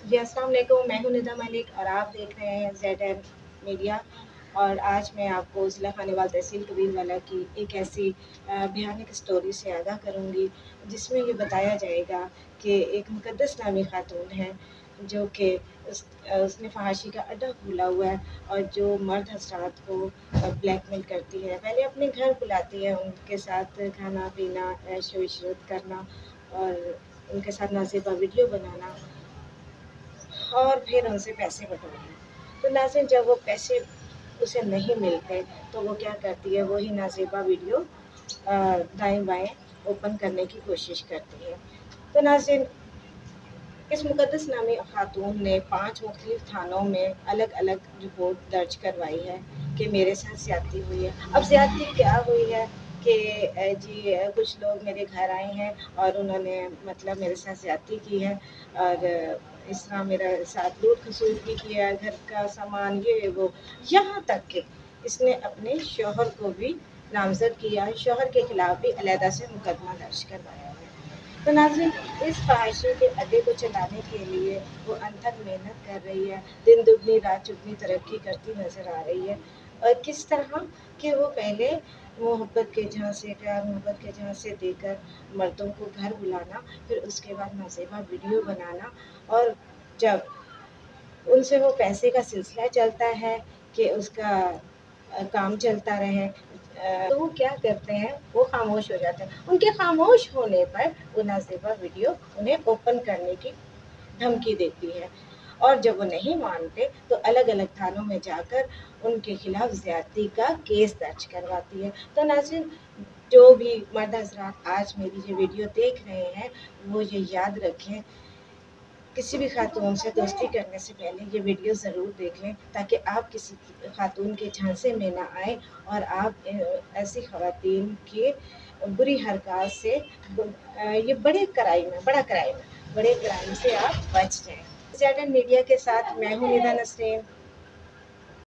جی السلام علیکم، میں ہوں ندا ملک اور آپ دیکھ رہے ہیں ZN میڈیا۔ اور آج میں آپ کو ضلع خانیوال تحصیل کبیر والا کی ایک ایسی بھیانک اسٹوری سے آگاہ کروں گی جس میں یہ بتایا جائے گا کہ ایک مقدس نامی خاتون ہے جو کہ اس نے فحاشی کا اڈا کھولا ہوا ہے اور جو مرد حضرات کو بلیک میل کرتی ہے۔ پہلے اپنے گھر بلاتی ہے، ان کے ساتھ کھانا پینا، عیش و عشرت کرنا اور ان کے ساتھ نازیبا ویڈیو بنانا اور پھر ان سے پیسے بٹورنا۔ تو ناظرین، جب وہ پیسے اسے نہیں ملتے تو وہ کیا کرتی ہے، وہی نازیبا ویڈیو دائیں بائیں اوپن کرنے کی کوشش کرتی ہے۔ تو ناظرین، اس مقدس نامی خاتون نے 5 مختلف تھانوں میں الگ الگ رپورٹ درج کروائی ہے کہ میرے ساتھ زیادتی ہوئی ہے۔ اب زیادتی کیا ہوئی ہے کہ جی کچھ لوگ میرے گھر آئے ہیں اور انہوں نے مطلب میرے ساتھ زیادتی کی ہے اور اس طرح میرا ساتھ لوٹ کھسوٹ بھی کیا، گھر کا سامان یہ وہ، یہاں تک کہ اس نے اپنے شوہر کو بھی نامزد کیا، شوہر کے خلاف بھی علیحدہ سے مقدمہ درج کروایا ہے۔ تو ناظرین، اس فحاشی کے اڈے کو چلانے کے لیے وہ انتھک محنت کر رہی ہے، دن دگنی رات چگنی ترقی کرتی نظر آ رہی ہے۔ اور کس طرح کہ وہ پہلے محبت کے جھانسے، پیار محبت کے جھانسے دے کر مردوں کو گھر بلانا، پھر اس کے بعد نازیبا ویڈیو بنانا، اور جب ان سے وہ پیسے کا سلسلہ چلتا ہے کہ اس کا کام چلتا رہے تو وہ کیا کرتے ہیں، وہ خاموش ہو جاتے ہیں۔ ان کے خاموش ہونے پر وہ نازیبا ویڈیو انہیں اوپن کرنے کی دھمکی دیتی ہے، اور جب وہ نہیں مانتے تو الگ الگ تھانوں میں جا کر ان کے خلاف زیادتی کا کیس درج کرواتی ہے۔ تو ناظرین، جو بھی مرد حضرات آج میری یہ ویڈیو دیکھ رہے ہیں وہ یہ یاد رکھیں، کسی بھی خاتون سے دوستی کرنے سے پہلے یہ ویڈیو ضرور دیکھ لیں تاکہ آپ کسی خاتون کے جھانسے میں نہ آئیں اور آپ ایسی خواتین کے بری حرکات سے یہ بڑے کرائم سے آپ بچ جائیں۔ ZN میڈیا کے ساتھ میں ہوں ندا نسرین۔